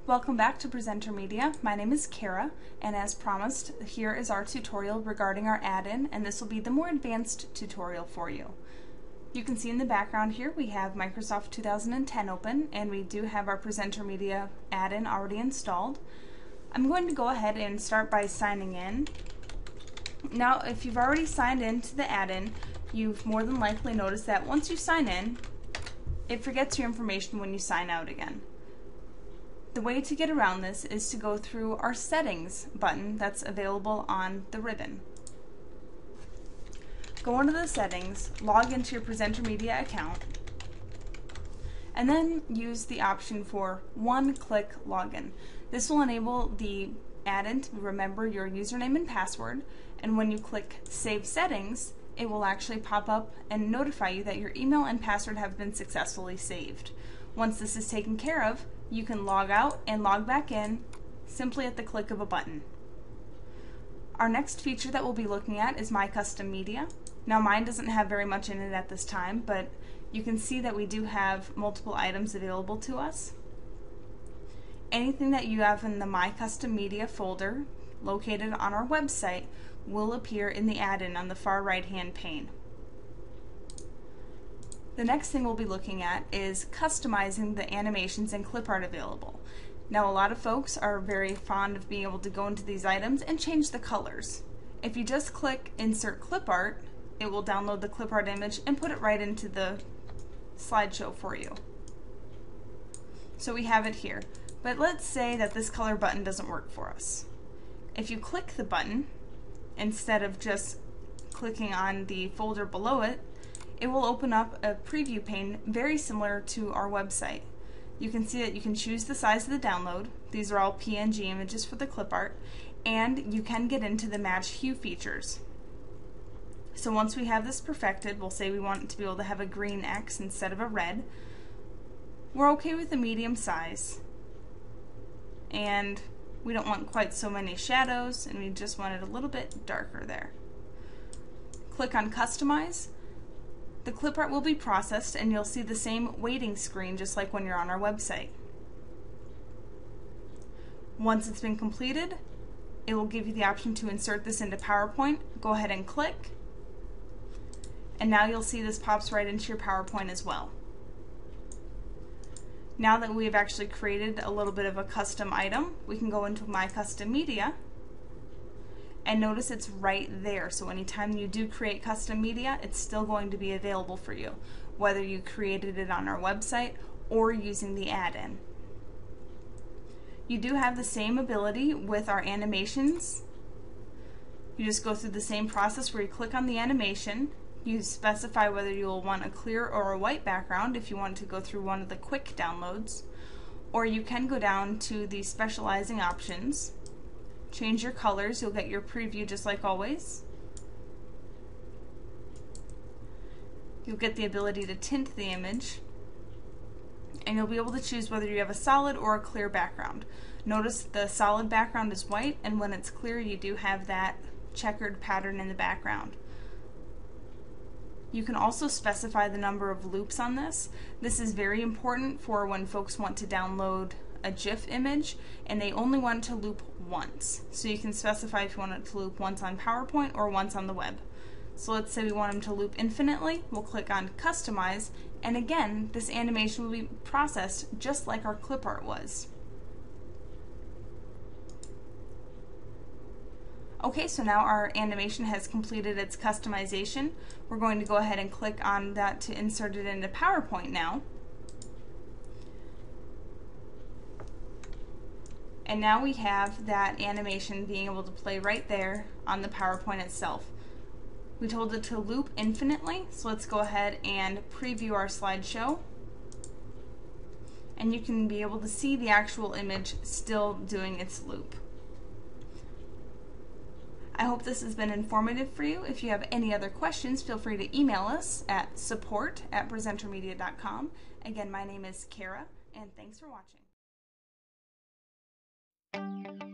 Welcome back to Presenter Media. My name is Kara, and as promised, here is our tutorial regarding our add-in, and this will be the more advanced tutorial for you. You can see in the background here we have Microsoft 2010 open, and we do have our PresenterMedia Add-in already installed. I'm going to go ahead and start by signing in. Now, if you've already signed in to the add-in, you've more than likely noticed that once you sign in, it forgets your information when you sign out again. The way to get around this is to go through our settings button that's available on the ribbon. Go into the settings, log into your PresenterMedia account, and then use the option for one-click login. This will enable the add-in to remember your username and password, and when you click Save Settings, it will actually pop up and notify you that your email and password have been successfully saved. Once this is taken care of, you can log out and log back in simply at the click of a button. Our next feature that we'll be looking at is My Custom Media. Now mine doesn't have very much in it at this time, but you can see that we do have multiple items available to us. Anything that you have in the My Custom Media folder located on our website will appear in the add-in on the far right hand pane. The next thing we'll be looking at is customizing the animations and clip art available. Now a lot of folks are very fond of being able to go into these items and change the colors. If you just click Insert Clip Art, it will download the clip art image and put it right into the slideshow for you. So we have it here, but let's say that this color button doesn't work for us. If you click the button, instead of just clicking on the folder below it, it will open up a preview pane very similar to our website. You can see that you can choose the size of the download. These are all PNG images for the clip art, and you can get into the match hue features. So once we have this perfected, we'll say we want it to be able to have a green X instead of a red. We're okay with the medium size, and we don't want quite so many shadows, and we just want it a little bit darker there. Click on Customize. The clip art will be processed, and you'll see the same waiting screen just like when you're on our website. Once it's been completed, it will give you the option to insert this into PowerPoint. Go ahead and click, and now you'll see this pops right into your PowerPoint as well. Now that we've actually created a little bit of a custom item, we can go into My Custom Media, and notice it's right there. So anytime you do create custom media, it's still going to be available for you, whether you created it on our website or using the add-in. You do have the same ability with our animations. You just go through the same process where you click on the animation, you specify whether you'll want a clear or a white background if you want to go through one of the quick downloads, or you can go down to the specializing options, change your colors. You'll get your preview just like always. You'll get the ability to tint the image, and you'll be able to choose whether you have a solid or a clear background. Notice the solid background is white, and when it's clear you do have that checkered pattern in the background. You can also specify the number of loops on this. This is very important for when folks want to download a GIF image and they only want to loop once. So you can specify if you want it to loop once on PowerPoint or once on the web. So let's say we want them to loop infinitely. We'll click on Customize, and again this animation will be processed just like our clip art was. Okay, so now our animation has completed its customization. We're going to go ahead and click on that to insert it into PowerPoint now. And now we have that animation being able to play right there on the PowerPoint itself. We told it to loop infinitely, so let's go ahead and preview our slideshow. And you can be able to see the actual image still doing its loop. I hope this has been informative for you. If you have any other questions, feel free to email us at support@presentermedia.com. Again, my name is Kara, and thanks for watching.